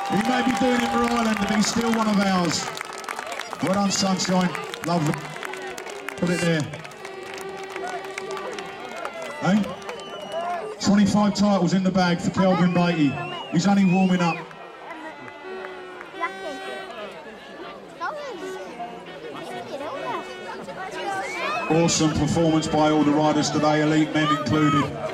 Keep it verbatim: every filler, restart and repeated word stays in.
He may be doing it for Ireland, but he's still one of ours. Well done, Sunshine. Lovely. Put it there. Hey? twenty-five titles in the bag for Kelvin Batey. He's only warming up. Awesome performance by all the riders today, elite men included.